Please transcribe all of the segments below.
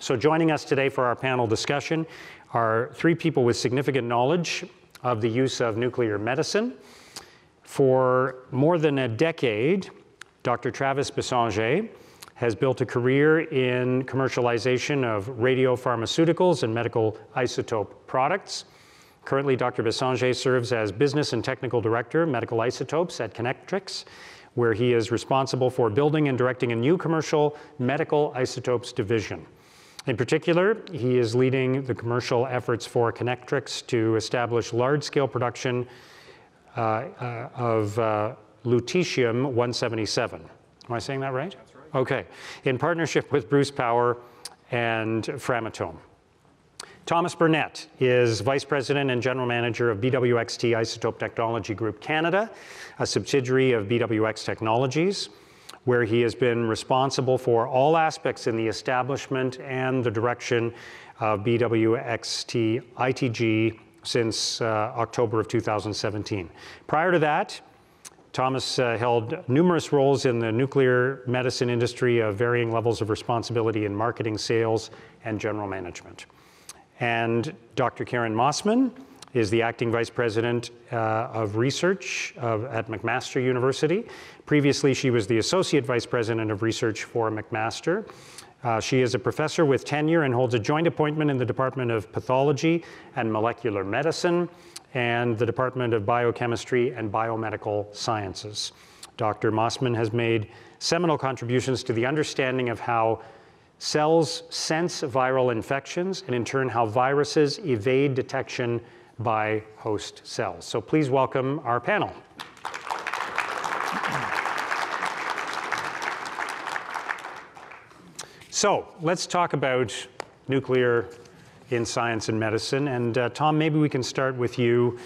So joining us today for our panel discussion are three people with significant knowledge of the use of nuclear medicine. For more than a decade, Dr. Travis Bissanger has built a career in commercialization of radiopharmaceuticals and medical isotope products. Currently, Dr. Bissanger serves as Business and Technical Director, Medical Isotopes at Connectrix, where he is responsible for building and directing a new commercial medical isotopes division. In particular, he is leading the commercial efforts for Connectrix to establish large-scale production of lutetium-177. Am I saying that right? That's right. Okay. In partnership with Bruce Power and Framatome. Thomas Burnett is Vice President and General Manager of BWXT Isotope Technology Group Canada, a subsidiary of BWX Technologies, where he has been responsible for all aspects in the establishment and the direction of BWXT ITG since October of 2017. Prior to that, Thomas held numerous roles in the nuclear medicine industry of varying levels of responsibility in marketing, sales, and general management. And Dr. Karen Mossman is the Acting Vice President of Research at McMaster University. Previously, she was the Associate Vice President of Research for McMaster. She is a professor with tenure and holds a joint appointment in the Department of Pathology and Molecular Medicine and the Department of Biochemistry and Biomedical Sciences. Dr. Mossman has made seminal contributions to the understanding of how cells sense viral infections, and in turn how viruses evade detection by host cells. So please welcome our panel. So let's talk about nuclear in science and medicine. And Tom, maybe we can start with you.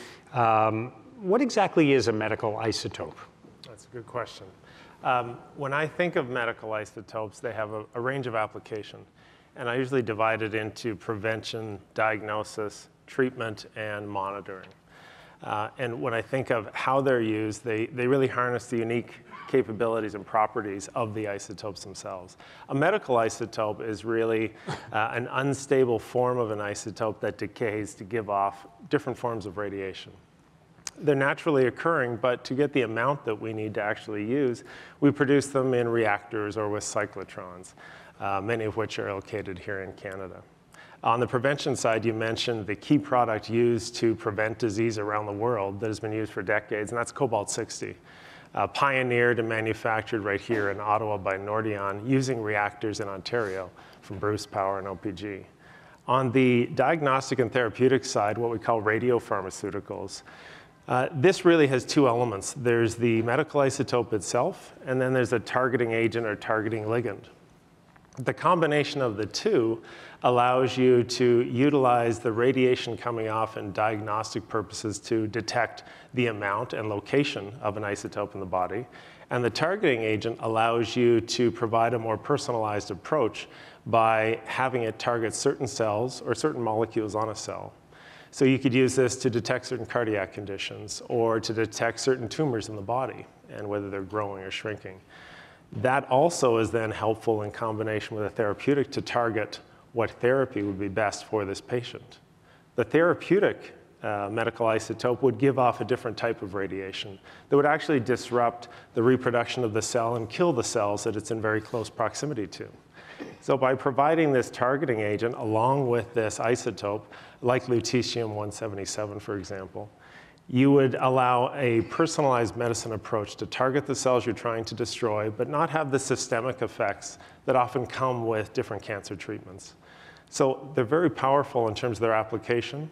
What exactly is a medical isotope? That's a good question. When I think of medical isotopes, they have a range of application. And I usually divide it into prevention, diagnosis, treatment, and monitoring. And when I think of how they're used, they really harness the unique capabilities and properties of the isotopes themselves. A medical isotope is really an unstable form of an isotope that decays to give off different forms of radiation. They're naturally occurring, but to get the amount that we need to actually use, we produce them in reactors or with cyclotrons, many of which are located here in Canada. On the prevention side, you mentioned the key product used to prevent disease around the world that has been used for decades, and that's cobalt-60. Pioneered and manufactured right here in Ottawa by Nordion using reactors in Ontario from Bruce Power and OPG. On the diagnostic and therapeutic side, what we call radiopharmaceuticals, this really has two elements. There's the medical isotope itself, and then there's a targeting agent or targeting ligand. The combination of the two allows you to utilize the radiation coming off in diagnostic purposes to detect the amount and location of an isotope in the body. And the targeting agent allows you to provide a more personalized approach by having it target certain cells or certain molecules on a cell. So you could use this to detect certain cardiac conditions or to detect certain tumors in the body and whether they're growing or shrinking. That also is then helpful in combination with a therapeutic to target what therapy would be best for this patient. The therapeutic medical isotope would give off a different type of radiation that would actually disrupt the reproduction of the cell and kill the cells that it's in very close proximity to. So by providing this targeting agent along with this isotope, like lutetium-177, for example, you would allow a personalized medicine approach to target the cells you're trying to destroy, but not have the systemic effects that often come with different cancer treatments. So they're very powerful in terms of their application,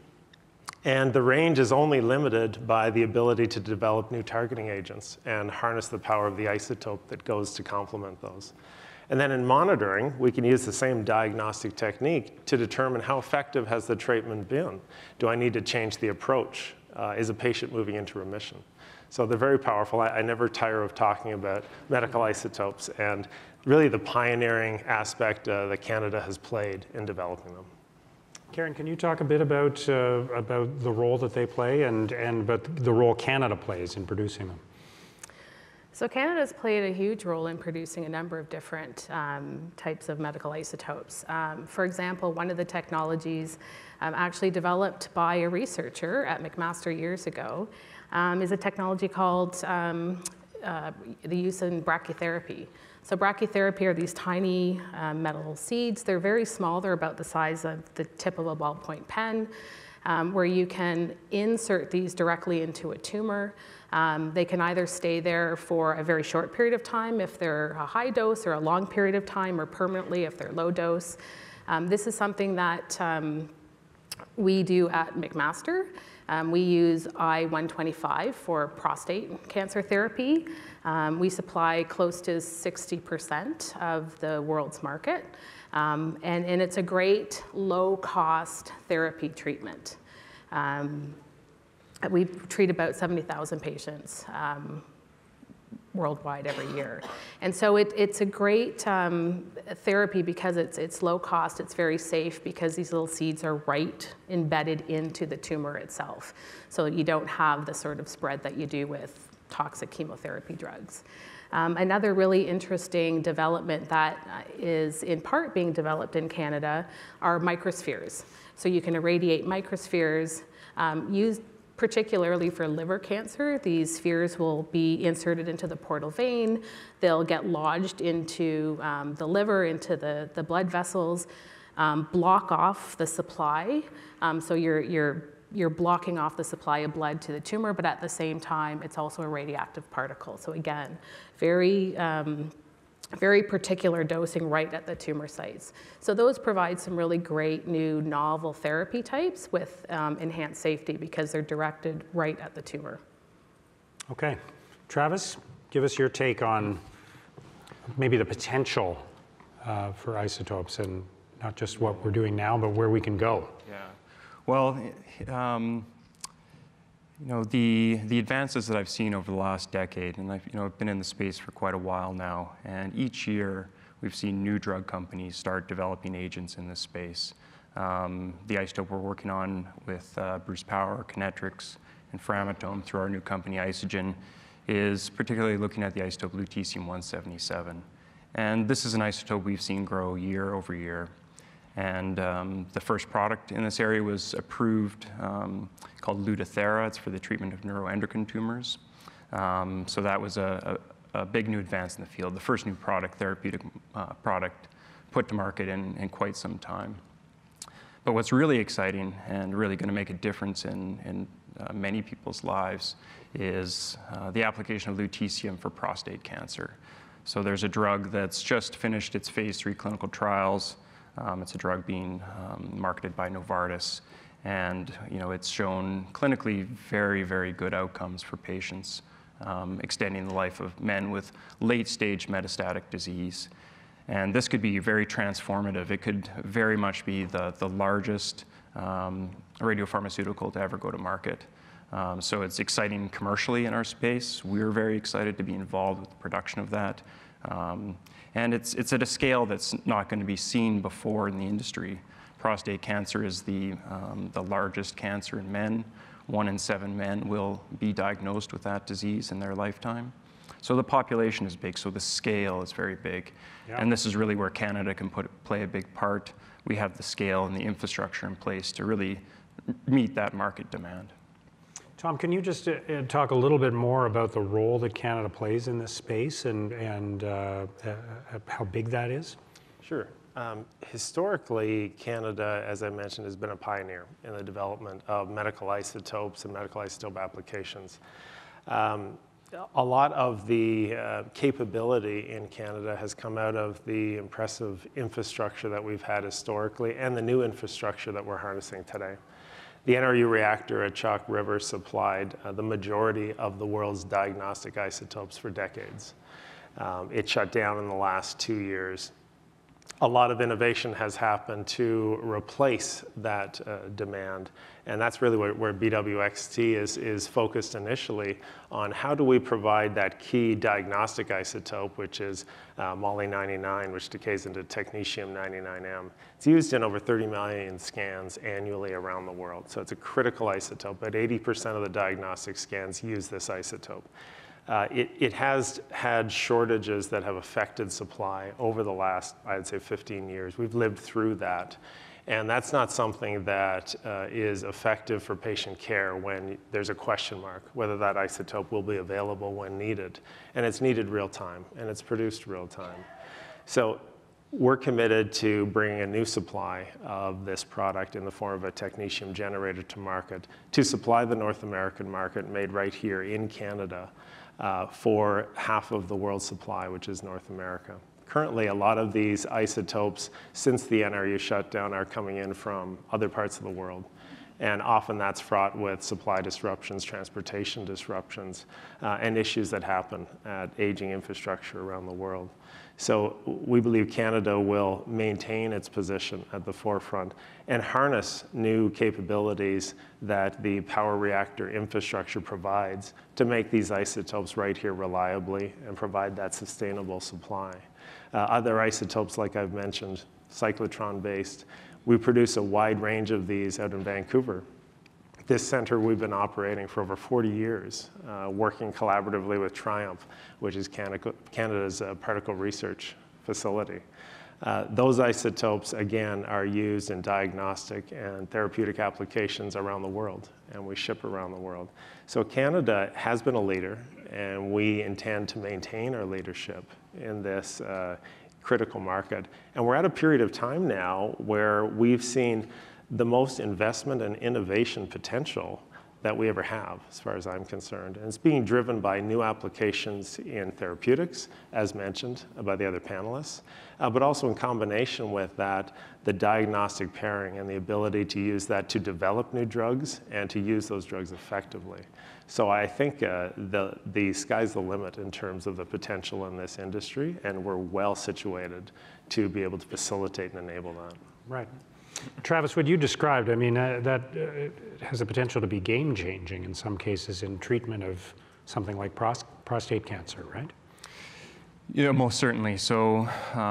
and the range is only limited by the ability to develop new targeting agents and harness the power of the isotope that goes to complement those. And then in monitoring, we can use the same diagnostic technique to determine how effective has the treatment been. Do I need to change the approach? Is a patient moving into remission? So they're very powerful. I never tire of talking about medical isotopes and really the pioneering aspect that Canada has played in developing them. Karen, can you talk a bit about the role that they play and the role Canada plays in producing them? So Canada's played a huge role in producing a number of different types of medical isotopes. For example, one of the technologies actually developed by a researcher at McMaster years ago is a technology called the use in brachytherapy. So brachytherapy are these tiny metal seeds. They're very small. They're about the size of the tip of a ballpoint pen, where you can insert these directly into a tumor. They can either stay there for a very short period of time if they're a high dose, or a long period of time, or permanently if they're low dose. This is something that we do at McMaster. We use I-125 for prostate cancer therapy. We supply close to 60% of the world's market. And it's a great low-cost therapy treatment. We treat about 70,000 patients worldwide every year. And so it's a great therapy because it's low cost, it's very safe, because these little seeds are right embedded into the tumor itself. So you don't have the sort of spread that you do with toxic chemotherapy drugs. Another really interesting development that is in part being developed in Canada are microspheres. So you can irradiate microspheres used particularly for liver cancer. These spheres will be inserted into the portal vein. They'll get lodged into the liver, into the blood vessels, block off the supply. So you're blocking off the supply of blood to the tumor, but at the same time, it's also a radioactive particle. So again, very particular dosing right at the tumor sites. So those provide some really great new novel therapy types with enhanced safety because they're directed right at the tumor. Okay, Travis, give us your take on maybe the potential for isotopes, and not just what we're doing now, but where we can go. Yeah, well, you know, the advances that I've seen over the last decade, and I've been in the space for quite a while now, and each year we've seen new drug companies start developing agents in this space. The isotope we're working on with Bruce Power, Kinetrix, and Framatome through our new company Isogen is particularly looking at the isotope lutetium-177. And this is an isotope we've seen grow year over year. And the first product in this area was approved called Lutathera. It's for the treatment of neuroendocrine tumors. So that was a big new advance in the field, the first new therapeutic product put to market in quite some time. But what's really exciting and really going to make a difference in many people's lives is the application of lutetium for prostate cancer. So there's a drug that's just finished its phase 3 clinical trials. It's a drug being marketed by Novartis, and it's shown clinically very, very good outcomes for patients, extending the life of men with late-stage metastatic disease. And this could be very transformative. It could very much be the largest radiopharmaceutical to ever go to market. So it's exciting commercially in our space. We're very excited to be involved with the production of that. And it's at a scale that's not going to be seen before in the industry. Prostate cancer is the largest cancer in men. 1 in 7 men will be diagnosed with that disease in their lifetime. So the population is big, so the scale is very big. Yeah. And this is really where Canada can play a big part. We have the scale and the infrastructure in place to really meet that market demand. Tom, can you just talk a little bit more about the role that Canada plays in this space and how big that is? Sure. Historically, Canada, as I mentioned, has been a pioneer in the development of medical isotopes and medical isotope applications. A lot of the capability in Canada has come out of the impressive infrastructure that we've had historically and the new infrastructure that we're harnessing today. The NRU reactor at Chalk River supplied the majority of the world's diagnostic isotopes for decades. It shut down in the last 2 years. A lot of innovation has happened to replace that demand, and that's really where BWXT is focused initially on how do we provide that key diagnostic isotope, which is Moly-99, which decays into technetium-99m. It's used in over 30 million scans annually around the world, so it's a critical isotope. But 80% of the diagnostic scans use this isotope. It has had shortages that have affected supply over the last, I'd say, 15 years. We've lived through that. And that's not something that is effective for patient care when there's a question mark, whether that isotope will be available when needed. And it's needed real time, and it's produced real time. So we're committed to bringing a new supply of this product in the form of a technetium generator to market to supply the North American market made right here in Canada for half of the world's supply, which is North America. Currently, a lot of these isotopes, since the NRU shutdown, are coming in from other parts of the world. And often that's fraught with supply disruptions, transportation disruptions, and issues that happen at aging infrastructure around the world. So we believe Canada will maintain its position at the forefront and harness new capabilities that the power reactor infrastructure provides to make these isotopes right here reliably and provide that sustainable supply. Other isotopes, like I've mentioned, cyclotron-based, we produce a wide range of these out in Vancouver. This center we've been operating for over 40 years, working collaboratively with Triumph, which is Canada's particle research facility. Those isotopes, again, are used in diagnostic and therapeutic applications around the world, and we ship around the world. So Canada has been a leader, and we intend to maintain our leadership in this critical market. And we're at a period of time now where we've seen the most investment and innovation potential that we ever have, as far as I'm concerned. And it's being driven by new applications in therapeutics, as mentioned by the other panelists, but also in combination with that, the diagnostic pairing and the ability to use that to develop new drugs and to use those drugs effectively. So I think the sky's the limit in terms of the potential in this industry, and we're well situated to be able to facilitate and enable that. Right. Travis, what you described, I mean, that has the potential to be game-changing in some cases in treatment of something like prostate cancer, right? Yeah, most certainly. So,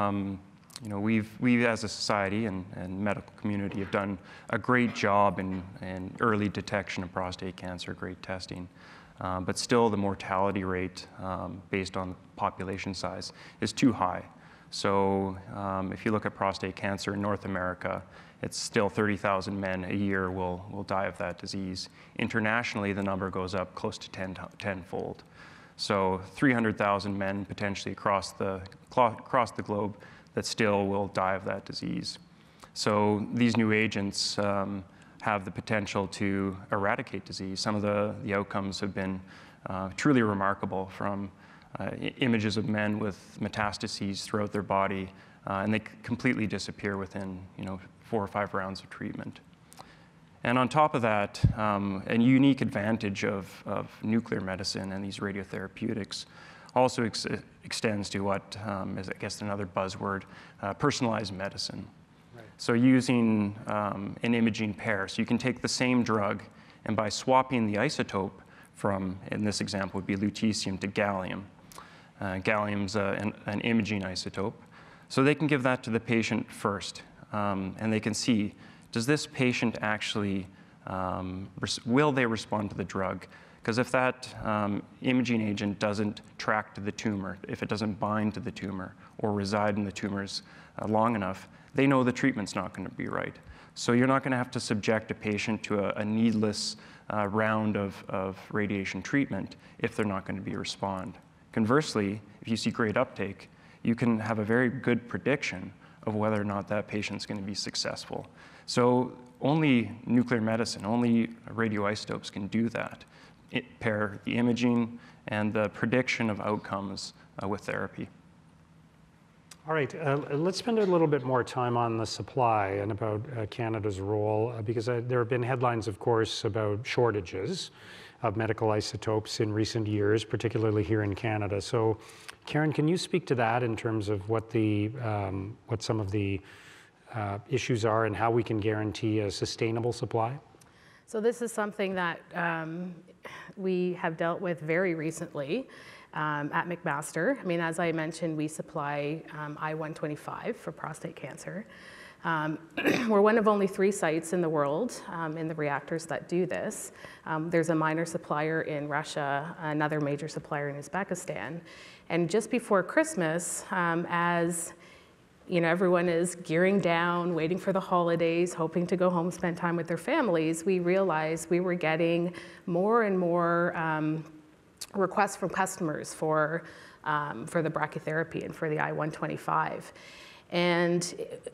you know, we as a society and medical community have done a great job in early detection of prostate cancer, great testing. But still the mortality rate based on population size is too high. So if you look at prostate cancer in North America, it's still 30,000 men a year will die of that disease. Internationally, the number goes up close to tenfold. So 300,000 men potentially across the globe that still will die of that disease. So these new agents have the potential to eradicate disease. Some of the outcomes have been truly remarkable, from images of men with metastases throughout their body, and they completely disappear within 4 or 5 rounds of treatment. And on top of that, a unique advantage of nuclear medicine and these radiotherapeutics also extends to what is, I guess, another buzzword, personalized medicine. Right. So using an imaging pair, so you can take the same drug, and by swapping the isotope from, in this example would be lutetium to gallium. Gallium's an imaging isotope. So they can give that to the patient first, and they can see, does this patient actually, will they respond to the drug? Because if that imaging agent doesn't track to the tumor, if it doesn't bind to the tumor or reside in the tumors long enough, they know the treatment's not going to be right. So you're not going to have to subject a patient to a needless round of radiation treatment if they're not going to respond. Conversely, if you see great uptake, you can have a very good prediction of whether or not that patient's going to be successful. So only nuclear medicine, only radioisotopes can do that. Pair the imaging and the prediction of outcomes with therapy. All right, let's spend a little bit more time on the supply and about Canada's role, because there have been headlines, of course, about shortages of medical isotopes in recent years, particularly here in Canada. So, Karen, can you speak to that in terms of what some of the issues are and how we can guarantee a sustainable supply? So this is something that we have dealt with very recently at McMaster. I mean, as I mentioned, we supply I-125 for prostate cancer. We're one of only 3 sites in the world in the reactors that do this. There's a minor supplier in Russia, another major supplier in Uzbekistan. And just before Christmas, as everyone is gearing down, waiting for the holidays, hoping to go home, spend time with their families, we realized we were getting more and more requests from customers for the brachytherapy and for the I-125. And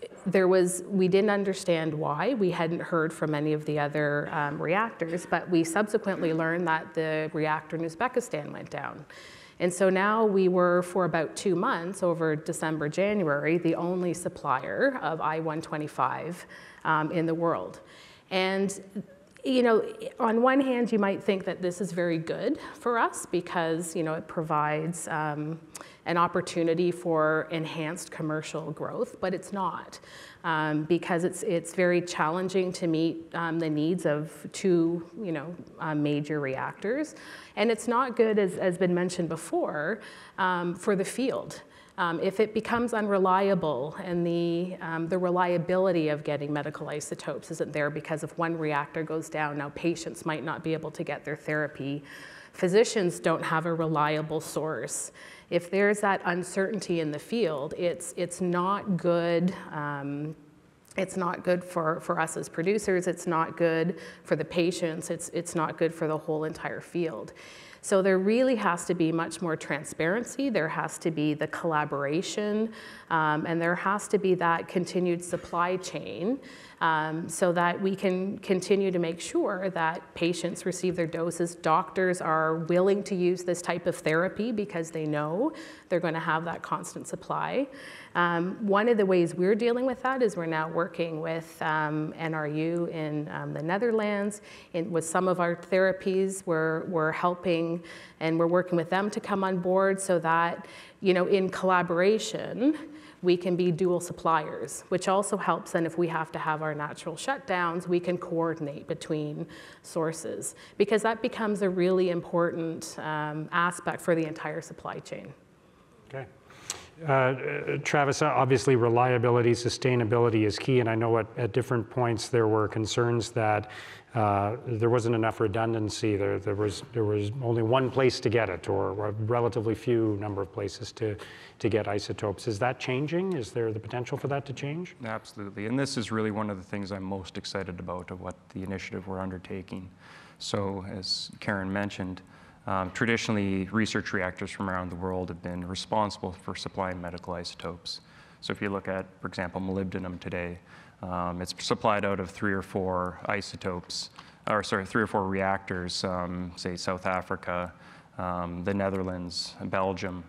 we didn't understand why. We hadn't heard from any of the other reactors, but we subsequently learned that the reactor in Uzbekistan went down. And so now we were, for about 2 months, over December, January, the only supplier of I-125 in the world. And on one hand, you might think that this is very good for us because, it provides an opportunity for enhanced commercial growth, but it's not, because it's very challenging to meet the needs of 2, major reactors. And it's not good, as has been mentioned before, for the field. If it becomes unreliable and the reliability of getting medical isotopes isn't there because if one reactor goes down, now patients might not be able to get their therapy. Physicians don't have a reliable source. If there's that uncertainty in the field, it's not good. It's not good for us as producers. It's not good for the patients. It's not good for the whole entire field. So there really has to be much more transparency. There has to be the collaboration, and there has to be that continued supply chain so that we can continue to make sure that patients receive their doses. Doctors are willing to use this type of therapy because they know they're going to have that constant supply. One of the ways we're dealing with that is we're now working with NRU in the Netherlands. With some of our therapies, we're helping and we're working with them to come on board so that, in collaboration, we can be dual suppliers, which also helps. And if we have to have our natural shutdowns, we can coordinate between sources because that becomes a really important aspect for the entire supply chain. Okay. Travis, obviously reliability, sustainability is key, and I know at different points there were concerns that there wasn't enough redundancy. There was only one place to get it, or a relatively few number of places to get isotopes. Is that changing? Is there the potential for that to change? Absolutely, and this is really one of the things I'm most excited about of what the initiative we're undertaking. So as Karen mentioned, traditionally, research reactors from around the world have been responsible for supplying medical isotopes. So if you look at, for example, molybdenum today, it's supplied out of 3 or 4 isotopes, or sorry, 3 or 4 reactors, say South Africa, the Netherlands, Belgium.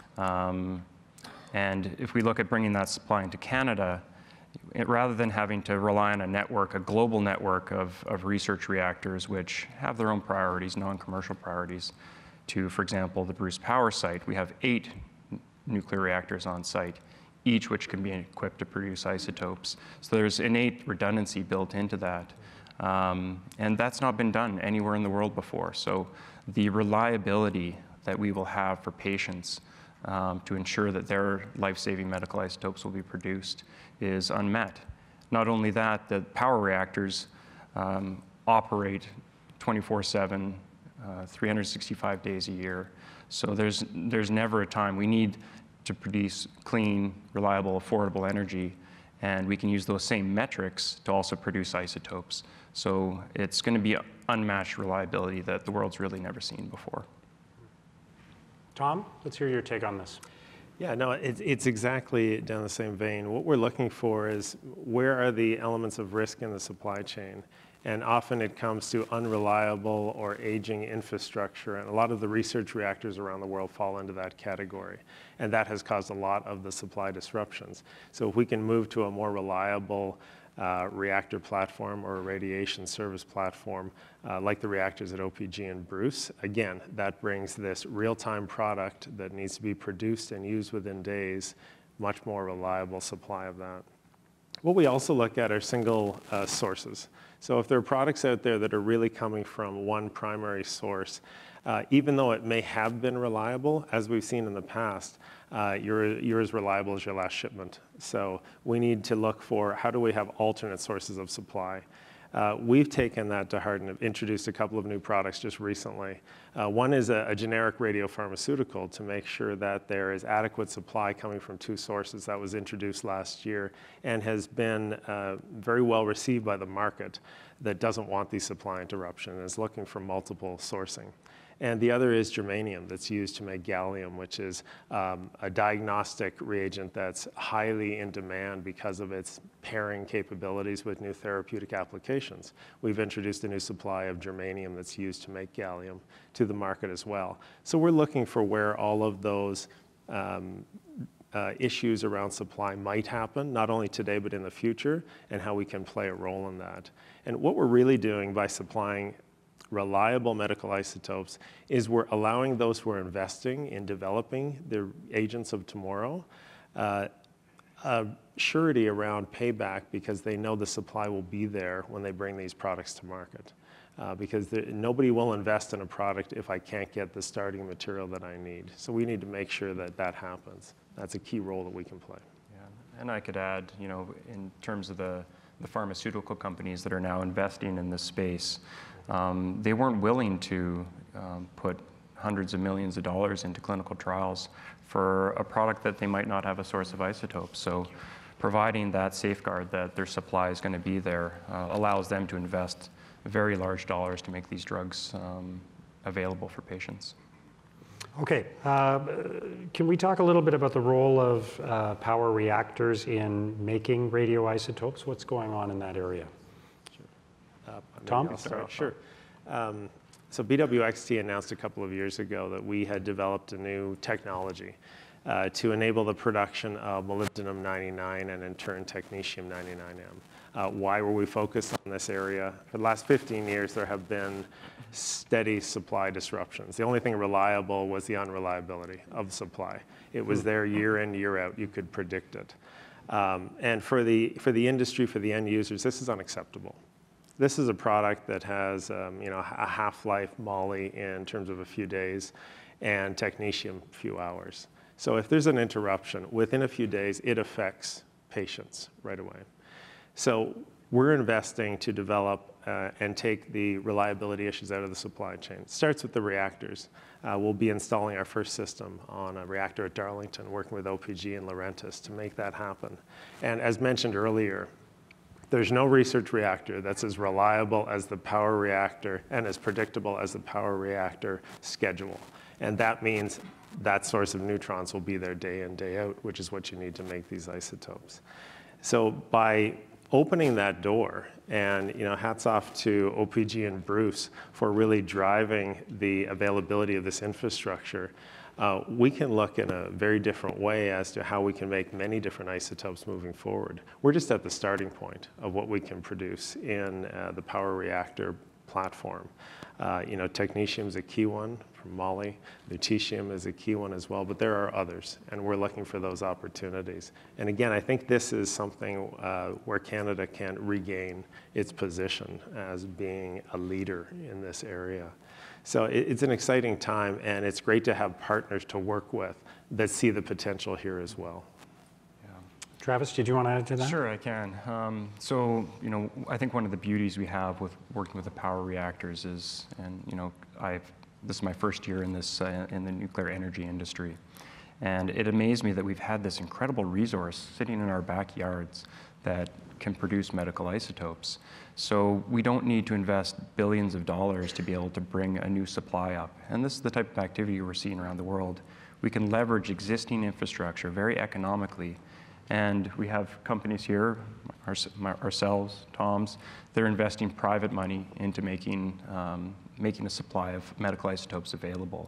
And if we look at bringing that supply into Canada, rather than having to rely on a network, a global network of research reactors, which have their own priorities, non-commercial priorities, to, for example, the Bruce Power site, we have 8 nuclear reactors on site, each which can be equipped to produce isotopes. So there's innate redundancy built into that. And that's not been done anywhere in the world before. So the reliability that we will have for patients to ensure that their life-saving medical isotopes will be produced is unmet. Not only that, the power reactors operate 24/7, 365 days a year. So there's never a time. We need to produce clean, reliable, affordable energy, and we can use those same metrics to also produce isotopes. So it's going to be unmatched reliability that the world's really never seen before. Tom, let's hear your take on this. Yeah, no, it's exactly down the same vein. What we're looking for is where are the elements of risk in the supply chain? And often it comes to unreliable or aging infrastructure. And a lot of the research reactors around the world fall into that category. And that has caused a lot of the supply disruptions. So if we can move to a more reliable reactor platform or a radiation service platform, like the reactors at OPG and Bruce, again, that brings this real-time product that needs to be produced and used within days, much more reliable supply of that. What we also look at are single sources. So if there are products out there that are really coming from one primary source, even though it may have been reliable, as we've seen in the past, you're as reliable as your last shipment. So we need to look for how do we have alternate sources of supply. We've taken that to heart and have introduced a couple of new products just recently. One is a generic radiopharmaceutical to make sure that there is adequate supply coming from two sources. That was introduced last year and has been very well received by the market that doesn't want these supply interruptions and is looking for multiple sourcing. And the other is germanium that's used to make gallium, which is a diagnostic reagent that's highly in demand because of its pairing capabilities with new therapeutic applications. We've introduced a new supply of germanium that's used to make gallium to the market as well. So we're looking for where all of those issues around supply might happen, not only today but in the future, and how we can play a role in that. And what we're really doing by supplying reliable medical isotopes is we're allowing those who are investing in developing the agents of tomorrow a surety around payback because they know the supply will be there when they bring these products to market. Because nobody will invest in a product if I can't get the starting material that I need. So we need to make sure that that happens. That's a key role that we can play. Yeah. And I could add, in terms of the pharmaceutical companies that are now investing in this space, they weren't willing to put hundreds of millions of dollars into clinical trials for a product that they might not have a source of isotopes. So providing that safeguard that their supply is going to be there allows them to invest very large dollars to make these drugs available for patients. Okay, can we talk a little bit about the role of power reactors in making radioisotopes? What's going on in that area? Tom? I'll start. Sure. So BWXT announced a couple of years ago that we had developed a new technology to enable the production of molybdenum-99 and in turn technetium-99M. Why were we focused on this area? For the last 15 years, there have been steady supply disruptions. The only thing reliable was the unreliability of supply. It was there year in, year out. You could predict it. And for the industry, for the end users, this is unacceptable. This is a product that has a half-life moly in terms of a few days and technetium a few hours. So if there's an interruption, within a few days, it affects patients right away. So we're investing to develop and take the reliability issues out of the supply chain. It starts with the reactors. We'll be installing our first system on a reactor at Darlington, working with OPG and Laurentis to make that happen. And as mentioned earlier, there's no research reactor that's as reliable as the power reactor and as predictable as the power reactor schedule. And that means that source of neutrons will be there day in, day out, which is what you need to make these isotopes. So by opening that door, and hats off to OPG and Bruce for really driving the availability of this infrastructure, we can look in a very different way as to how we can make many different isotopes moving forward. We're just at the starting point of what we can produce in the power reactor platform. Technetium is a key one from Moly. Lutetium is a key one as well, but there are others, and we're looking for those opportunities. And again, I think this is something where Canada can regain its position as being a leader in this area. So it's an exciting time, and it's great to have partners to work with that see the potential here as well. Travis, did you want to add to that? Sure, I can. I think one of the beauties we have with working with the power reactors is, this is my first year in the nuclear energy industry, and it amazed me that we've had this incredible resource sitting in our backyards that can produce medical isotopes. So we don't need to invest billions of dollars to be able to bring a new supply up. And this is the type of activity we're seeing around the world. We can leverage existing infrastructure very economically. And we have companies here, ourselves, Tom's, they're investing private money into making a supply of medical isotopes available.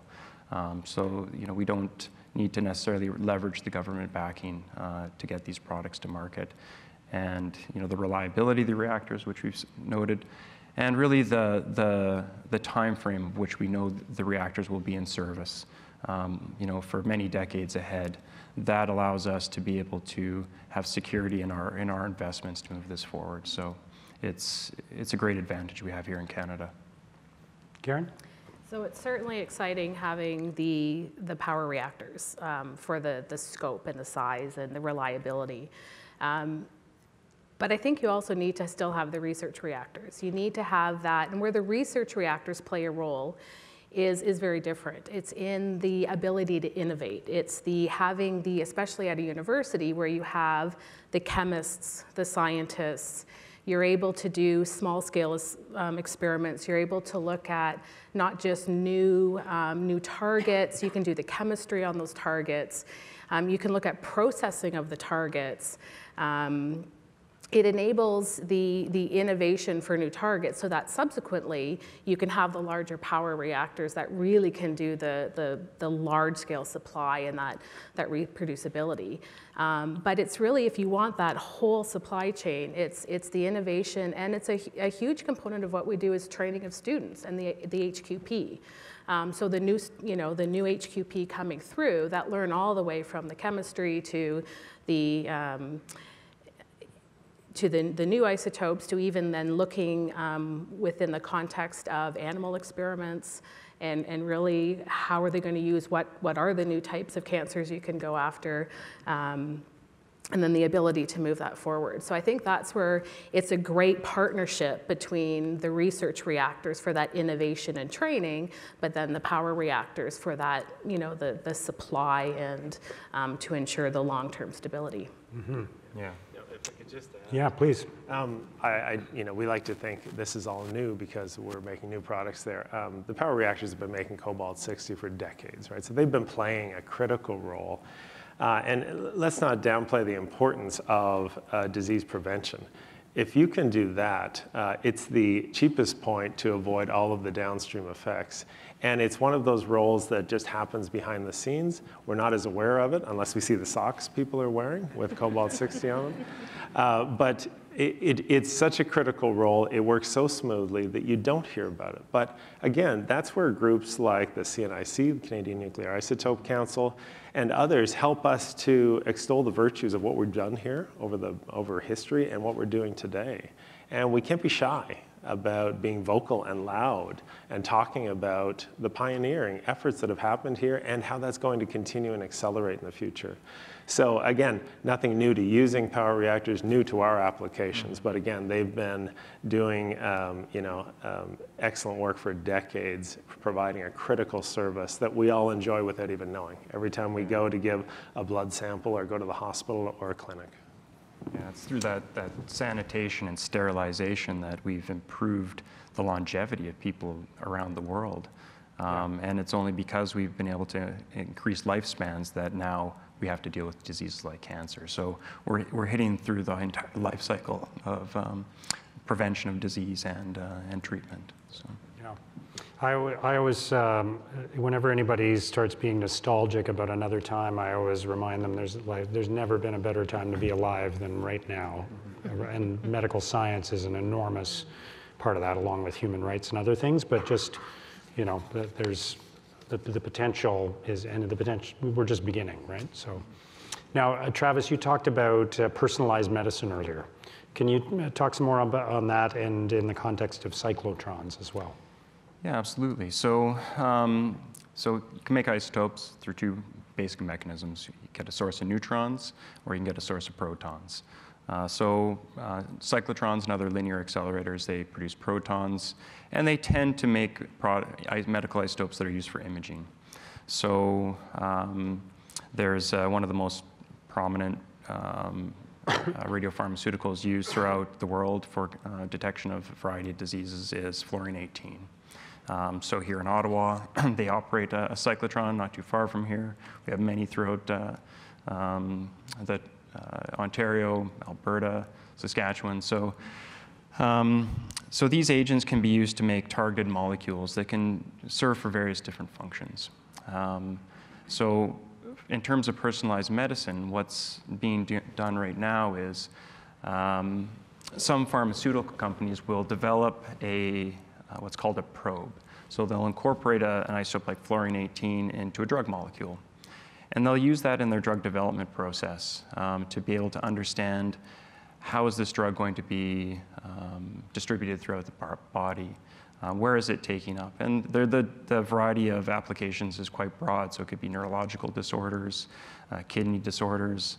We don't need to necessarily leverage the government backing to get these products to market. And the reliability of the reactors, which we've noted, and really the time frame of which we know the reactors will be in service. for many decades ahead. That allows us to be able to have security in our investments to move this forward. So it's a great advantage we have here in Canada. Karen? So it's certainly exciting having the power reactors for the scope and the size and the reliability. But I think you also need to still have the research reactors. You need to have that, and where the research reactors play a role is very different. It's in the ability to innovate. It's especially at a university where you have the chemists, the scientists, you're able to do small-scale experiments. You're able to look at not just new targets. You can do the chemistry on those targets. You can look at processing of the targets. It enables the innovation for new targets so that subsequently you can have the larger power reactors that really can do the large-scale supply and that reproducibility. But it's really, if you want that whole supply chain, it's the innovation, and it's a huge component of what we do is training of students and the HQP. So the new HQP coming through that learn all the way from the chemistry to the new isotopes, to even then looking within the context of animal experiments and really how are they going to use, what are the new types of cancers you can go after, and then the ability to move that forward. So I think that's where it's a great partnership between the research reactors for that innovation and training, but then the power reactors for that, the supply and to ensure the long-term stability. Mm-hmm. Yeah. If I could just add. Yeah, please. We like to think this is all new because we're making new products there. The power reactors have been making cobalt-60 for decades, right? So they've been playing a critical role. And let's not downplay the importance of disease prevention. If you can do that, it's the cheapest point to avoid all of the downstream effects. And it's one of those roles that just happens behind the scenes. We're not as aware of it unless we see the socks people are wearing with cobalt-60 on them. But it's such a critical role. It works so smoothly that you don't hear about it. But again, that's where groups like the CNIC, the Canadian Nuclear Isotope Council, and others help us to extol the virtues of what we've done here over history and what we're doing today. And we can't be shy about being vocal and loud and talking about the pioneering efforts that have happened here and how that's going to continue and accelerate in the future. So again, nothing new to using power reactors, new to our applications, but again, they've been doing excellent work for decades, providing a critical service that we all enjoy without even knowing. Every time we go to give a blood sample or go to the hospital or a clinic. Yeah, it's through that sanitation and sterilization that we've improved the longevity of people around the world. And it's only because we've been able to increase lifespans that now we have to deal with diseases like cancer. So we're hitting through the entire life cycle of prevention of disease and treatment. So. Yeah. I always, whenever anybody starts being nostalgic about another time, I always remind them there's never been a better time to be alive than right now. And medical science is an enormous part of that, along with human rights and other things. But just, there's the potential we're just beginning, right? So now, Travis, you talked about personalized medicine earlier. Can you talk some more on that and in the context of cyclotrons as well? Yeah, absolutely. So, so you can make isotopes through two basic mechanisms. You get a source of neutrons, or you can get a source of protons. Cyclotrons and other linear accelerators, they produce protons, and they tend to make medical isotopes that are used for imaging. So there's one of the most prominent radiopharmaceuticals used throughout the world for detection of a variety of diseases is fluorine-18. So here in Ottawa, they operate a cyclotron not too far from here. We have many throughout Ontario, Alberta, Saskatchewan. So these agents can be used to make targeted molecules that can serve for various different functions. So in terms of personalized medicine, what's being done right now is some pharmaceutical companies will develop what's called a probe. So they'll incorporate an isotope like fluorine-18 into a drug molecule. And they'll use that in their drug development process to be able to understand how is this drug going to be distributed throughout the body. Where is it taking up? And the variety of applications is quite broad, so it could be neurological disorders, kidney disorders.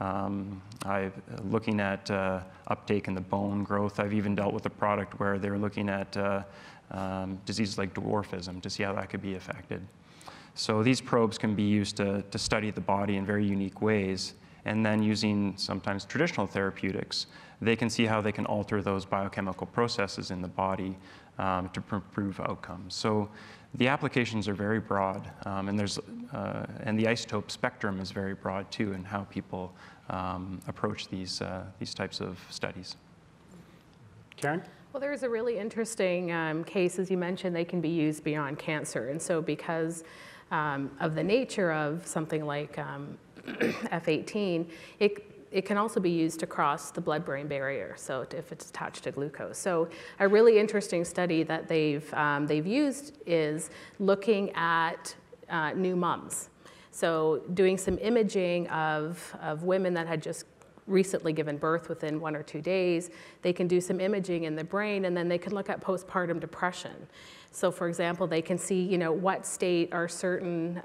Looking at uptake in the bone growth. I've even dealt with a product where they were looking at diseases like dwarfism to see how that could be affected. So these probes can be used to study the body in very unique ways, and then using sometimes traditional therapeutics, they can see how they can alter those biochemical processes in the body to improve outcomes. So the applications are very broad, and the isotope spectrum is very broad too, in how people approach these types of studies. Karen? Well, there's a really interesting case, as you mentioned, they can be used beyond cancer. And so because of the nature of something like F18, it can also be used to cross the blood-brain barrier, so if it's attached to glucose. So a really interesting study that they've used is looking at new mums. So doing some imaging of women that had just recently given birth within 1 or 2 days, they can do some imaging in the brain, and then they can look at postpartum depression. So for example, they can see, what state are certain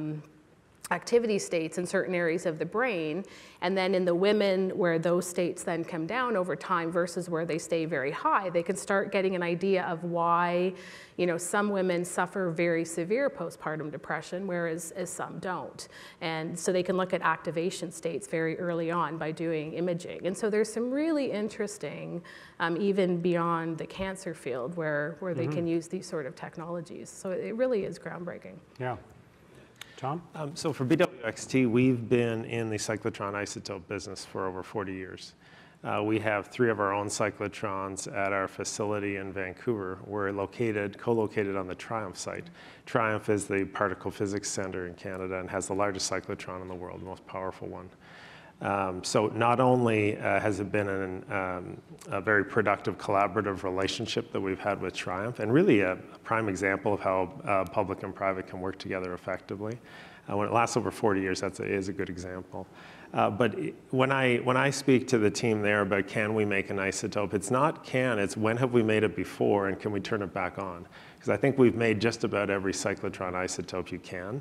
activity states in certain areas of the brain, and then in the women where those states then come down over time versus where they stay very high, they can start getting an idea of why, some women suffer very severe postpartum depression, whereas some don't. And so they can look at activation states very early on by doing imaging. And so there's some really interesting, even beyond the cancer field, where they can use these sort of technologies. So it really is groundbreaking. Yeah. Tom? So for BWXT, we've been in the cyclotron isotope business for over 40 years. We have 3 of our own cyclotrons at our facility in Vancouver. We're co-located on the Triumph site. Triumph is the particle physics center in Canada and has the largest cyclotron in the world, the most powerful one. So not only has it been a very productive collaborative relationship that we've had with Triumph, and really a prime example of how public and private can work together effectively. When it lasts over 40 years, that is a good example. But when I speak to the team there about can we make an isotope, it's not can, it's when have we made it before and can we turn it back on? Because I think we've made just about every cyclotron isotope you can.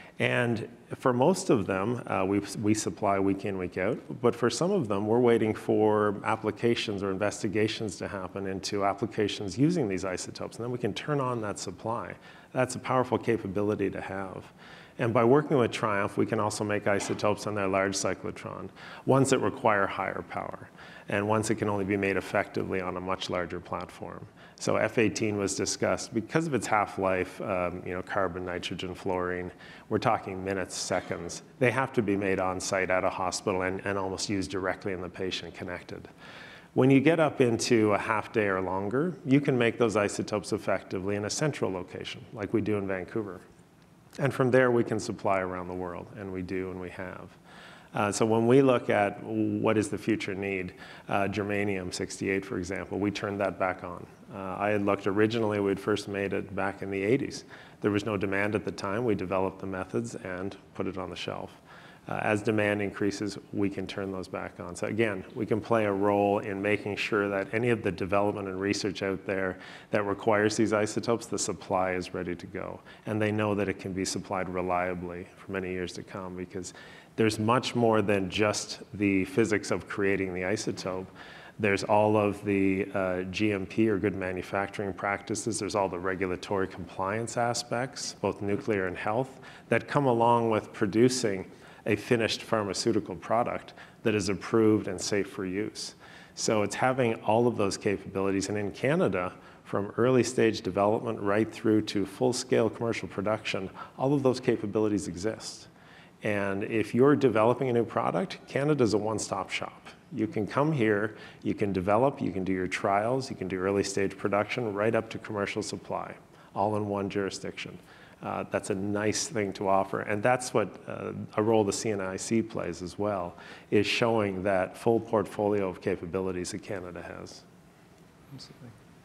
And for most of them, we supply week in, week out. But for some of them, we're waiting for applications or investigations to happen into applications using these isotopes. And then we can turn on that supply. That's a powerful capability to have. And by working with Triumph, we can also make isotopes on their large cyclotron, ones that require higher power, and ones that can only be made effectively on a much larger platform. So F18 was discussed because of its half-life, carbon, nitrogen, fluorine. We're talking minutes, seconds. They have to be made on site at a hospital and almost used directly in the patient connected. When you get up into a half day or longer, you can make those isotopes effectively in a central location, like we do in Vancouver. And from there, we can supply around the world, and we do, and we have. So when we look at what is the future need, germanium-68, for example, we turned that back on. I had looked originally, we'd first made it back in the 80s. There was no demand at the time. We developed the methods and put it on the shelf. As demand increases, we can turn those back on. So again, we can play a role in making sure that any of the development and research out there that requires these isotopes, the supply is ready to go. And they know that it can be supplied reliably for many years to come, because there's much more than just the physics of creating the isotope. There's all of the GMP, or good manufacturing practices. There's all the regulatory compliance aspects, both nuclear and health, that come along with producing a finished pharmaceutical product that is approved and safe for use. So it's having all of those capabilities. And in Canada, from early stage development right through to full-scale commercial production, all of those capabilities exist. And if you're developing a new product, Canada's a one-stop shop. You can come here, you can develop, you can do your trials, you can do early stage production, right up to commercial supply, all in one jurisdiction. That's a nice thing to offer, and that's what a role the CNIC plays as well, is showing that full portfolio of capabilities that Canada has. Absolutely.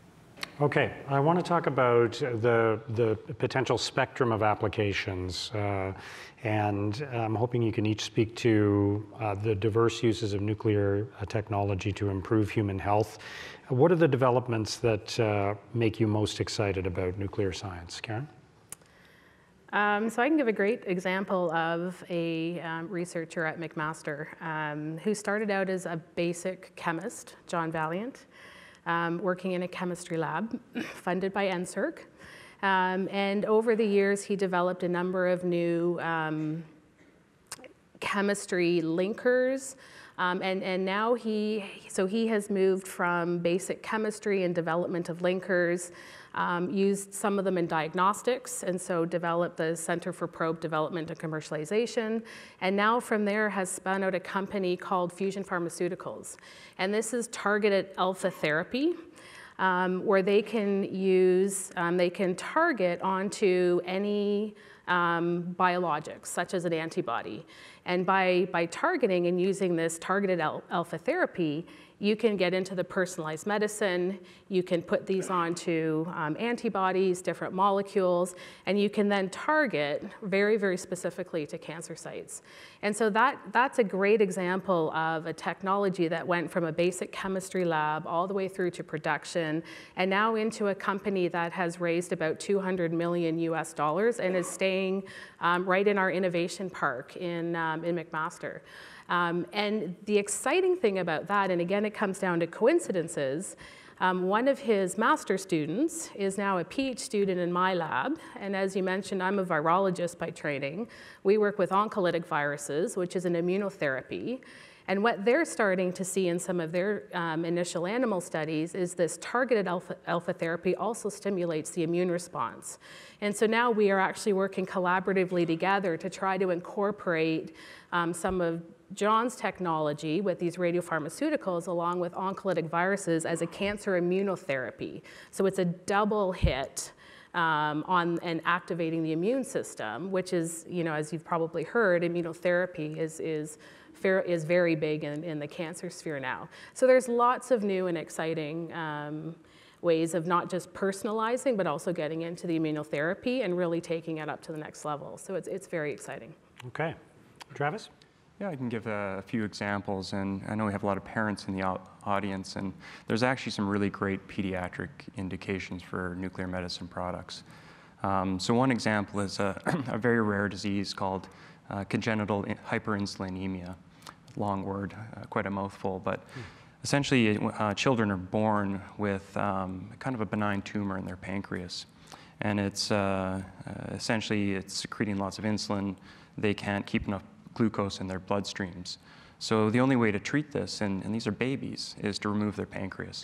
Okay, I want to talk about the potential spectrum of applications, and I'm hoping you can each speak to the diverse uses of nuclear technology to improve human health. What are the developments that make you most excited about nuclear science? Karen? So I can give a great example of a researcher at McMaster who started out as a basic chemist, John Valiant, working in a chemistry lab funded by NSERC. And over the years, he developed a number of new chemistry linkers. And now he has moved from basic chemistry and development of linkers, used some of them in diagnostics, and so developed the Center for Probe Development and Commercialization. And now from there has spun out a company called Fusion Pharmaceuticals. And this is targeted alpha therapy, where they can use, they can target onto any biologics, such as an antibody. And by targeting and using this targeted alpha therapy, you can get into the personalized medicine, you can put these onto antibodies, different molecules, and you can then target very, very specifically to cancer sites. And so that's a great example of a technology that went from a basic chemistry lab all the way through to production, and now into a company that has raised about $200 million US and is staying right in our innovation park in McMaster. And the exciting thing about that, and again, it comes down to coincidences, one of his master's students is now a PhD student in my lab. And as you mentioned, I'm a virologist by training. We work with oncolytic viruses, which is an immunotherapy. And what they're starting to see in some of their initial animal studies is this targeted alpha therapy also stimulates the immune response. And so now we are actually working collaboratively together to try to incorporate some of John's technology with these radiopharmaceuticals along with oncolytic viruses as a cancer immunotherapy. So it's a double hit on and activating the immune system, which is, you know, as you've probably heard, immunotherapy is very big in the cancer sphere now. So there's lots of new and exciting ways of not just personalizing, but also getting into the immunotherapy and really taking it up to the next level. So it's very exciting. Okay. Travis? Yeah, I can give a few examples, and I know we have a lot of parents in the audience, and there's actually some really great pediatric indications for nuclear medicine products. So one example is a very rare disease called congenital hyperinsulinemia. Long word, quite a mouthful, but essentially children are born with kind of a benign tumor in their pancreas. And it's essentially it's secreting lots of insulin. They can't keep enough glucose in their bloodstreams. So the only way to treat this, and these are babies, is to remove their pancreas.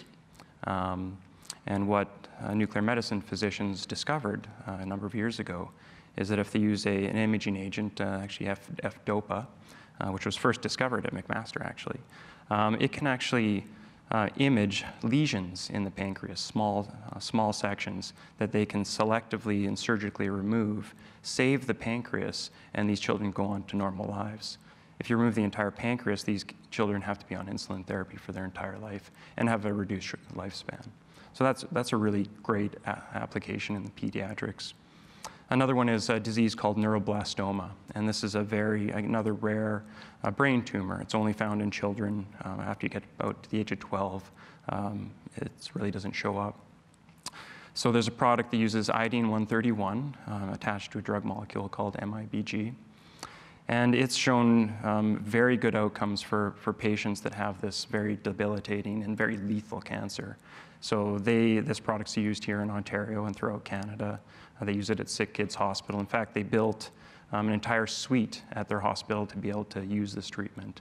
And what nuclear medicine physicians discovered a number of years ago is that if they use an imaging agent, actually F-DOPA, which was first discovered at McMaster actually, it can actually image lesions in the pancreas, small sections that they can selectively and surgically remove, save the pancreas, and these children go on to normal lives. If you remove the entire pancreas, these children have to be on insulin therapy for their entire life and have a reduced lifespan. So that's a really great application in the pediatrics. Another one is a disease called neuroblastoma, and this is another rare brain tumor. It's only found in children after you get about to the age of 12. It really doesn't show up. So there's a product that uses iodine-131 attached to a drug molecule called MIBG. And it's shown very good outcomes for patients that have this very debilitating and very lethal cancer. So this product's used here in Ontario and throughout Canada. They use it at Sick Kids Hospital. In fact, they built an entire suite at their hospital to be able to use this treatment.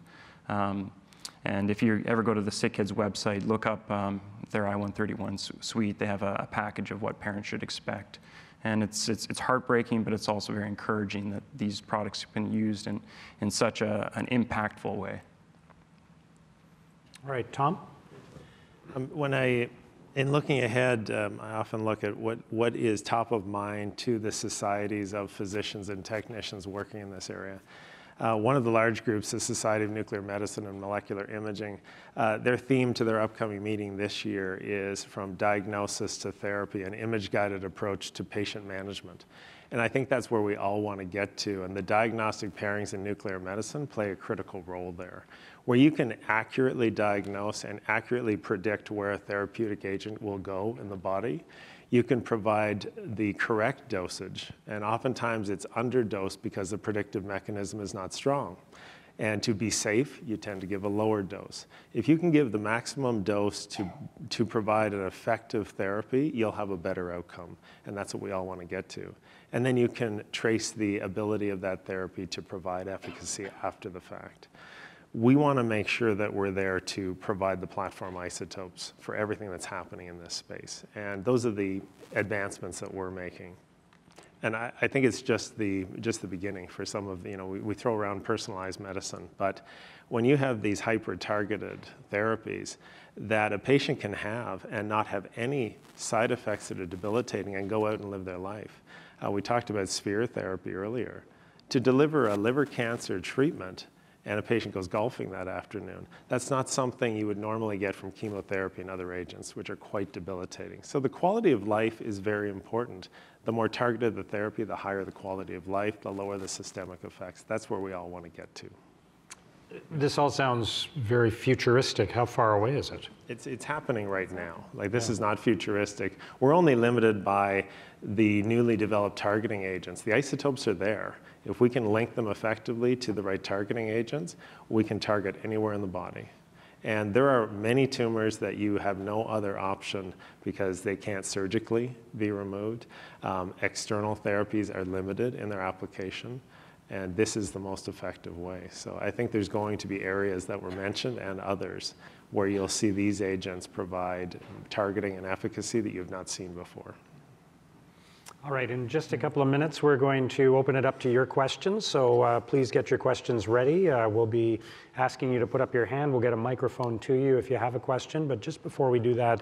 And if you ever go to the Sick Kids website, look up their I-131 suite. They have a package of what parents should expect. And it's heartbreaking, but it's also very encouraging that these products have been used in such an impactful way. All right, Tom? In looking ahead, I often look at what is top of mind to the societies of physicians and technicians working in this area. One of the large groups, the Society of Nuclear Medicine and Molecular Imaging, their theme to their upcoming meeting this year is from diagnosis to therapy, an image-guided approach to patient management. And I think that's where we all want to get to, and the diagnostic pairings in nuclear medicine play a critical role there, where you can accurately diagnose and accurately predict where a therapeutic agent will go in the body. You can provide the correct dosage, and oftentimes it's underdosed because the predictive mechanism is not strong. And to be safe, you tend to give a lower dose. If you can give the maximum dose to provide an effective therapy, you'll have a better outcome, and that's what we all want to get to. And then you can trace the ability of that therapy to provide efficacy after the fact. We want to make sure that we're there to provide the platform isotopes for everything that's happening in this space. And those are the advancements that we're making. And I think it's just the beginning for some of the, we throw around personalized medicine, but when you have these hyper-targeted therapies that a patient can have and not have any side effects that are debilitating and go out and live their life. We talked about sphere therapy earlier. To deliver a liver cancer treatment and a patient goes golfing that afternoon, that's not something you would normally get from chemotherapy and other agents, which are quite debilitating. So the quality of life is very important. The more targeted the therapy, the higher the quality of life, the lower the systemic effects. That's where we all want to get to. This all sounds very futuristic. How far away is it? It's happening right now. Like, this is not futuristic. We're only limited by the newly developed targeting agents. The isotopes are there. If we can link them effectively to the right targeting agents, we can target anywhere in the body. And there are many tumors that you have no other option because they can't surgically be removed. External therapies are limited in their application, and this is the most effective way. So I think there's going to be areas that were mentioned and others where you'll see these agents provide targeting and efficacy that you've not seen before. All right, in just a couple of minutes, we're going to open it up to your questions. So please get your questions ready. We'll be asking you to put up your hand. We'll get a microphone to you if you have a question. But just before we do that,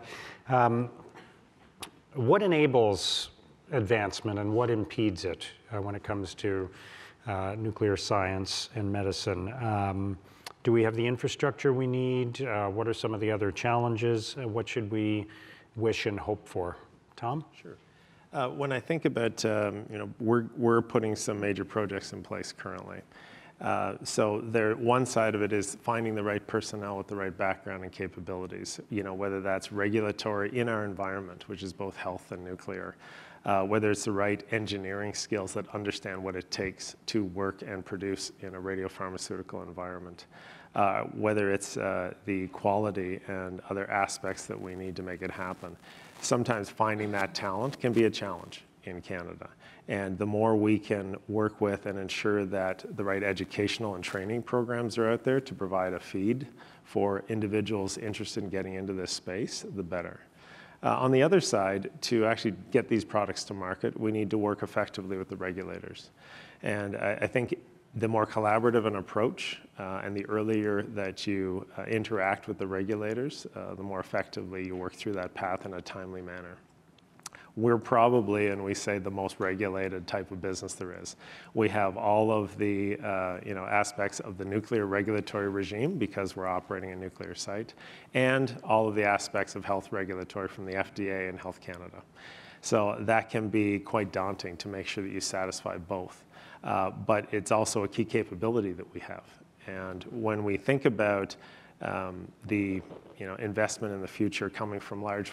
what enables advancement and what impedes it when it comes to nuclear science and medicine? Do we have the infrastructure we need? What are some of the other challenges? What should we wish and hope for? Tom? Sure. When I think about, we're putting some major projects in place currently. So one side of it is finding the right personnel with the right background and capabilities, whether that's regulatory in our environment, which is both health and nuclear, whether it's the right engineering skills that understand what it takes to work and produce in a radiopharmaceutical environment, whether it's the quality and other aspects that we need to make it happen. Sometimes finding that talent can be a challenge in Canada. And the more we can work with and ensure that the right educational and training programs are out there to provide a feed for individuals interested in getting into this space, the better. On the other side, to actually get these products to market, we need to work effectively with the regulators. And I think the more collaborative an approach and the earlier that you interact with the regulators, the more effectively you work through that path in a timely manner. We're probably, and we say, the most regulated type of business there is. We have all of the aspects of the nuclear regulatory regime because we're operating a nuclear site, and all of the aspects of health regulatory from the FDA and Health Canada. So that can be quite daunting to make sure that you satisfy both. But it's also a key capability that we have. And when we think about the investment in the future coming from large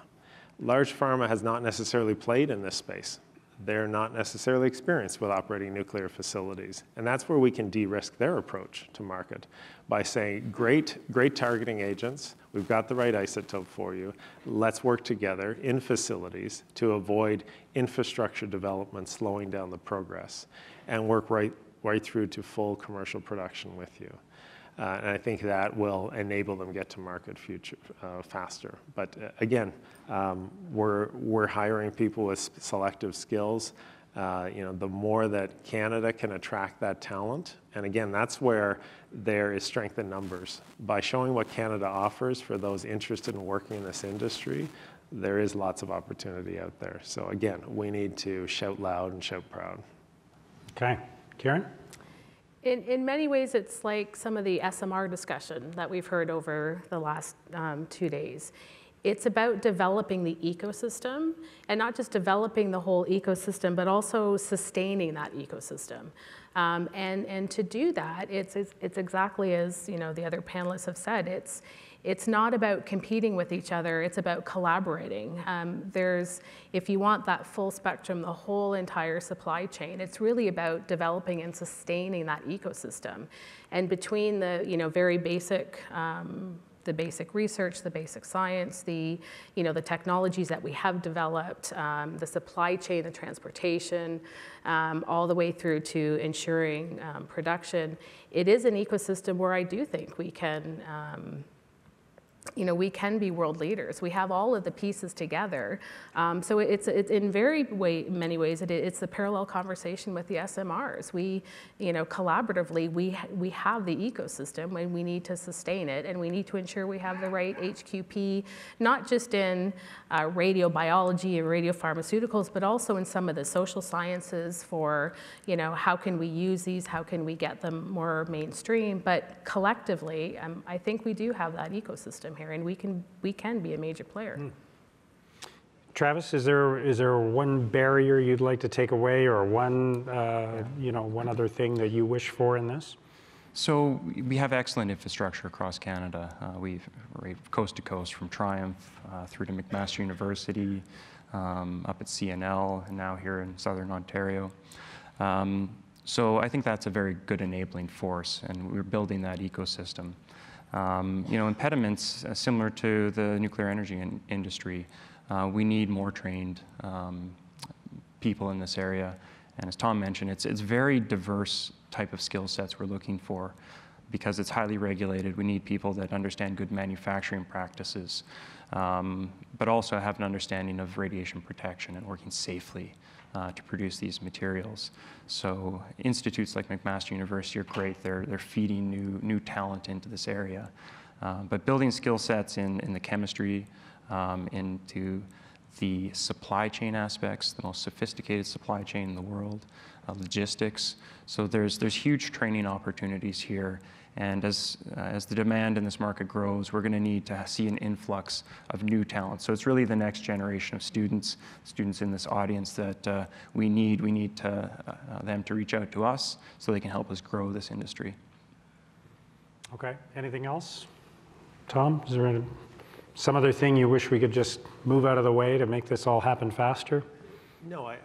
pharma has not necessarily played in this space. They're not necessarily experienced with operating nuclear facilities. And that's where we can de-risk their approach to market by saying, great targeting agents, we've got the right isotope for you, let's work together in facilities to avoid infrastructure development slowing down the progress and work right through to full commercial production with you. And I think that will enable them to get to market faster. But again, we're hiring people with selective skills. The more that Canada can attract that talent, and again, that's where there is strength in numbers. By showing what Canada offers for those interested in working in this industry, there is lots of opportunity out there. So again, we need to shout loud and shout proud. Okay. Karen? In many ways, it's like some of the SMR discussion that we've heard over the last 2 days. It's about developing the ecosystem, and not just developing the whole ecosystem, but also sustaining that ecosystem. And to do that, it's exactly as the other panelists have said. It's not about competing with each other. It's about collaborating. If you want that full spectrum, the whole entire supply chain, it's really about developing and sustaining that ecosystem. And between the very basic. The basic research, the basic science, the technologies that we have developed, the supply chain, the transportation, all the way through to ensuring production. It is an ecosystem where I do think we can we can be world leaders. We have all of the pieces together. So it's in many ways, it's the parallel conversation with the SMRs. We, collaboratively, we have the ecosystem and we need to sustain it, and we need to ensure we have the right HQP, not just in radiobiology and radiopharmaceuticals, but also in some of the social sciences for, how can we use these, how can we get them more mainstream, but collectively, I think we do have that ecosystem here, and we can be a major player. Travis, is there one barrier you'd like to take away, or one one other thing that you wish for in this? So we have excellent infrastructure across Canada. We've coast to coast, from Triumph through to McMaster University, up at CNL, and now here in Southern Ontario. So I think that's a very good enabling force, and we're building that ecosystem. Impediments similar to the nuclear energy industry. We need more trained people in this area, and as Tom mentioned, it's very diverse type of skill sets we're looking for, because it's highly regulated. We need people that understand good manufacturing practices, but also have an understanding of radiation protection and working safely to produce these materials. So institutes like McMaster University are great. They're feeding new talent into this area. But building skill sets in the chemistry, into the supply chain aspects, the most sophisticated supply chain in the world, logistics. So there's huge training opportunities here. And as the demand in this market grows, we're going to need to see an influx of new talent. So it's really the next generation of students in this audience that we need. We need them to reach out to us so they can help us grow this industry. Okay. Anything else? Tom, is there some other thing you wish we could just move out of the way to make this all happen faster? No, I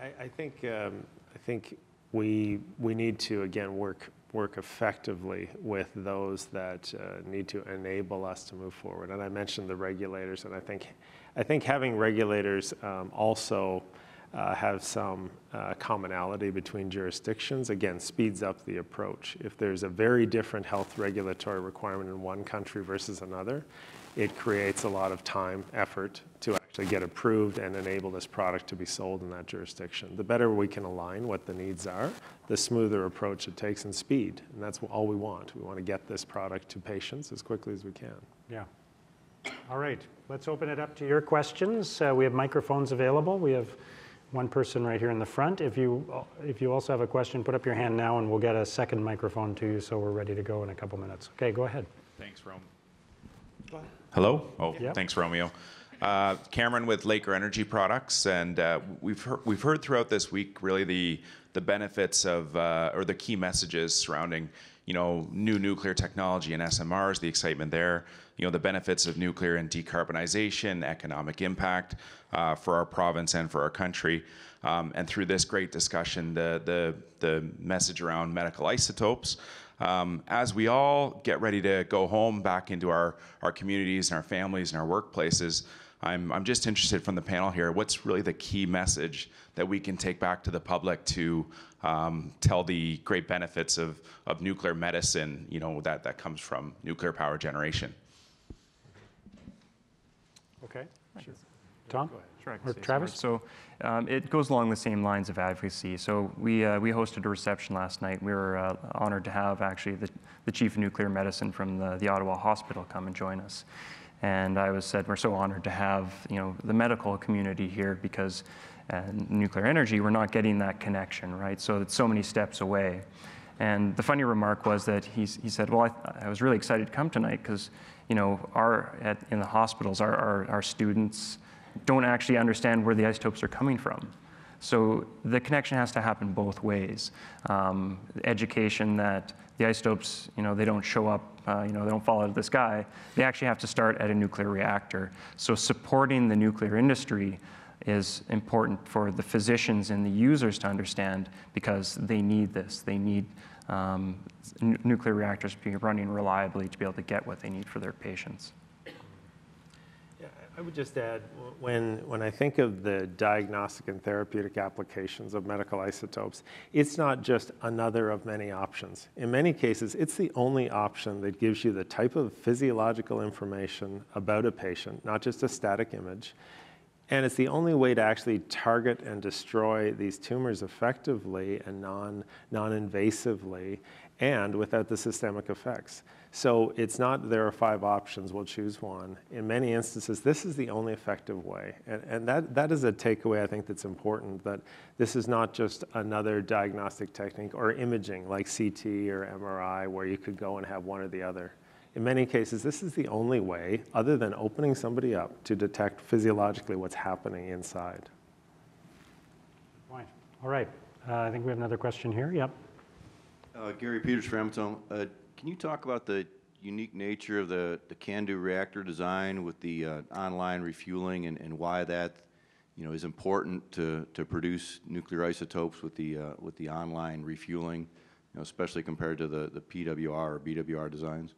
think we need to, again, work effectively with those that need to enable us to move forward. And I mentioned the regulators, and I think having regulators also have some commonality between jurisdictions, again, speeds up the approach. If there's a very different health regulatory requirement in one country versus another, it creates a lot of time, effort to actually get approved and enable this product to be sold in that jurisdiction. The better we can align what the needs are, the smoother approach it takes, and speed. And that's all we want. We want to get this product to patients as quickly as we can. Yeah. All right. Let's open it up to your questions. We have microphones available. We have one person right here in the front. If you also have a question, put up your hand now, and we'll get a second microphone to you, so we're ready to go in a couple minutes. Okay, go ahead. Thanks, Rome. Hello? Oh, yep. Thanks, Romeo. Cameron with Laker Energy Products, and we've heard throughout this week really the benefits of or the key messages surrounding new nuclear technology and SMRs, the excitement there, the benefits of nuclear and decarbonization, economic impact for our province and for our country, and through this great discussion, the message around medical isotopes. As we all get ready to go home back into our communities and our families and our workplaces, I'm just interested from the panel here, what's really the key message that we can take back to the public to tell the great benefits of nuclear medicine, that comes from nuclear power generation? Okay. Sure. Tom? Sure, Or Travis? So it goes along the same lines of advocacy. So we hosted a reception last night. We were honored to have actually the chief of nuclear medicine from the Ottawa Hospital come and join us. And I said we're so honored to have the medical community here, because nuclear energy, we're not getting that connection, right? So it's so many steps away. And the funny remark was that he said, well, I was really excited to come tonight because, you know, in the hospitals, our students don't actually understand where the isotopes are coming from. So the connection has to happen both ways. Education that the isotopes, you know, they don't show up, you know, they don't fall out of the sky. They actually have to start at a nuclear reactor. So supporting the nuclear industry is important for the physicians and the users to understand, because they need this. They need nuclear reactors to be running reliably to be able to get what they need for their patients. Yeah, I would just add, when I think of the diagnostic and therapeutic applications of medical isotopes, it's not just another of many options. In many cases, it's the only option that gives you the type of physiological information about a patient, not just a static image. And it's the only way to actually target and destroy these tumors effectively and non-invasively, and without the systemic effects. So it's not there are 5 options, we'll choose one. In many instances, this is the only effective way. And that is a takeaway I think that's important, that this is not just another diagnostic technique or imaging like CT or MRI where you could go and have one or the other. In many cases, this is the only way, other than opening somebody up, to detect physiologically what's happening inside. Right. All right. I think we have another question here. Yep. Gary Peters from Framatome. Can you talk about the unique nature of the CANDU reactor design with the online refueling, and why that, you know, is important to produce nuclear isotopes with the online refueling, you know, especially compared to the PWR or BWR designs?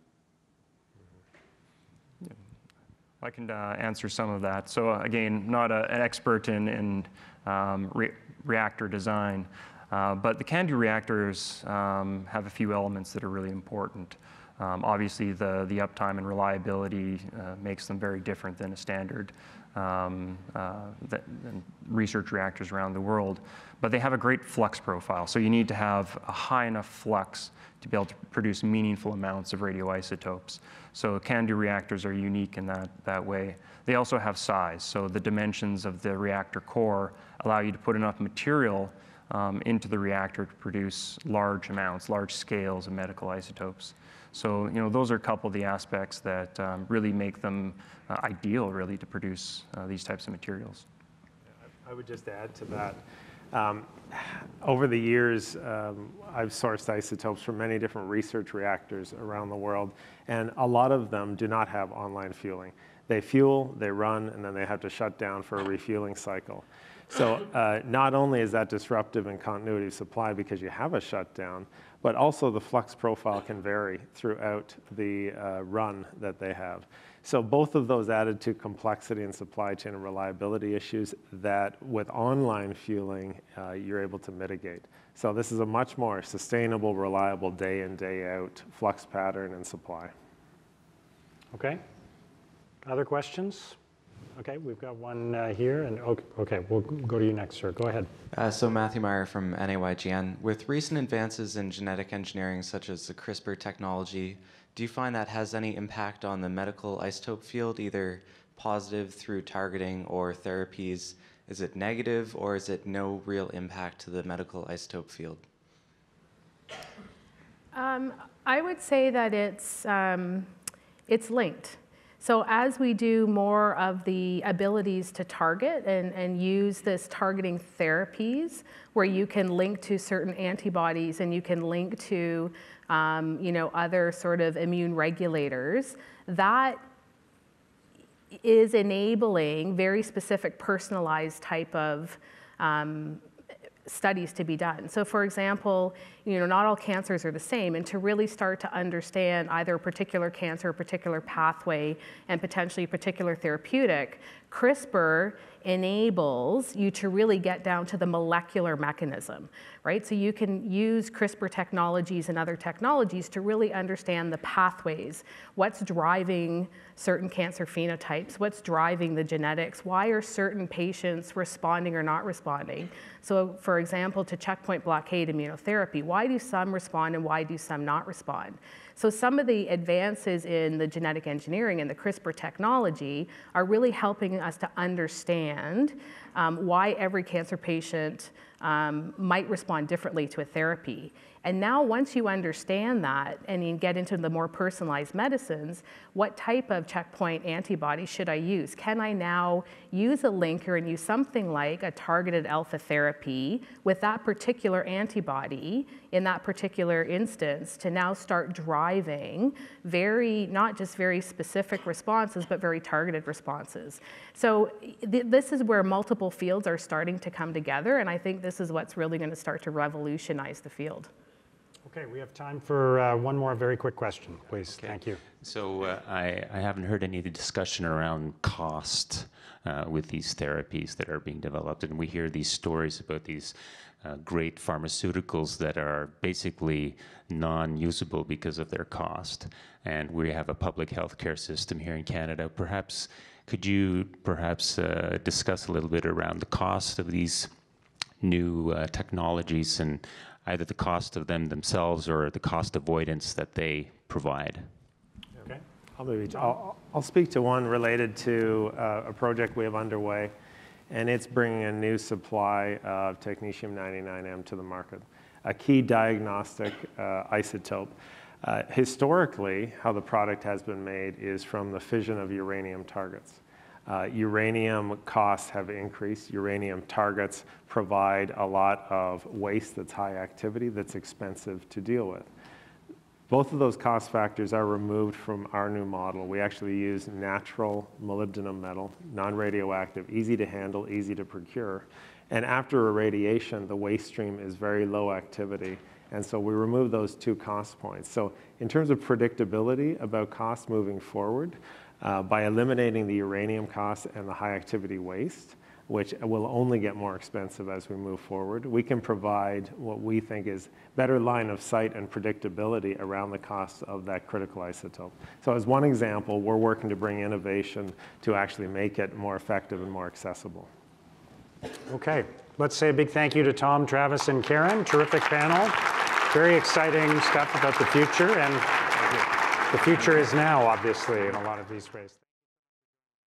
I can answer some of that. So again, not an expert in reactor design, but the CANDU reactors have a few elements that are really important. Obviously, the uptime and reliability makes them very different than a standard than research reactors around the world. But they have a great flux profile. So you need to have a high enough flux to be able to produce meaningful amounts of radioisotopes. So CANDU reactors are unique in that way. They also have size. So the dimensions of the reactor core allow you to put enough material into the reactor to produce large amounts, large scales of medical isotopes. So, you know, those are a couple of the aspects that really make them ideal, really, to produce these types of materials. I would just add to that. Over the years, I've sourced isotopes from many different research reactors around the world, and a lot of them do not have online fueling. They fuel, they run, and then they have to shut down for a refueling cycle. So not only is that disruptive in continuity of supply because you have a shutdown, but also the flux profile can vary throughout the run that they have. So both of those added to complexity and supply chain and reliability issues that with online fueling, you're able to mitigate. So this is a much more sustainable, reliable day in, day out flux pattern and supply. Okay. Other questions? Okay, we've got one here, and okay, we'll go to you next, sir. Go ahead. So Matthew Meyer from NAYGN. With recent advances in genetic engineering, such as the CRISPR technology, do you find that has any impact on the medical isotope field, either positive through targeting or therapies? Is it negative, or is it no real impact to the medical isotope field? I would say that it's linked. So as we do more of the abilities to target and use this targeting therapies, where you can link to certain antibodies and you can link to you know, other sort of immune regulators, that is enabling very specific personalized type of studies to be done. So for example, you know, not all cancers are the same, and to really start to understand either a particular cancer, a particular pathway, and potentially a particular therapeutic, CRISPR enables you to really get down to the molecular mechanism, right? So you can use CRISPR technologies and other technologies to really understand the pathways, what's driving certain cancer phenotypes, what's driving the genetics, why are certain patients responding or not responding. So for example, to checkpoint blockade immunotherapy, why do some respond and why do some not respond? So some of the advances in the genetic engineering and the CRISPR technology are really helping us to understand why every cancer patient might respond differently to a therapy. And now once you understand that and you get into the more personalized medicines, what type of checkpoint antibody should I use? Can I now use a linker and use something like a targeted alpha therapy with that particular antibody in that particular instance to now start driving not just very specific responses, but very targeted responses. So this is where multiple fields are starting to come together, and I think this is what's really going to start to revolutionize the field. Okay, we have time for one more very quick question, please. Okay. Thank you. So I haven't heard any of the discussion around cost with these therapies that are being developed, and we hear these stories about these great pharmaceuticals that are basically non-usable because of their cost. And we have a public health care system here in Canada. Could you discuss a little bit around the cost of these new technologies and either the cost of them themselves or the cost avoidance that they provide? Okay. I'll speak to one related to a project we have underway, and it's bringing a new supply of technetium-99m to the market, a key diagnostic isotope. Historically, how the product has been made is from the fission of uranium targets. Uranium costs have increased. Uranium targets provide a lot of waste that's high activity, that's expensive to deal with. Both of those cost factors are removed from our new model. We actually use natural molybdenum metal, non-radioactive, easy to handle, easy to procure. And after irradiation, the waste stream is very low activity. And so we remove those two cost points. So in terms of predictability about cost moving forward, by eliminating the uranium costs and the high activity waste, which will only get more expensive as we move forward, we can provide what we think is better line of sight and predictability around the cost of that critical isotope. So as one example, we're working to bring innovation to actually make it more effective and more accessible. Okay, let's say a big thank you to Tom, Travis, and Karen. Terrific panel. Very exciting stuff about the future, and the future is now, obviously, in a lot of these ways.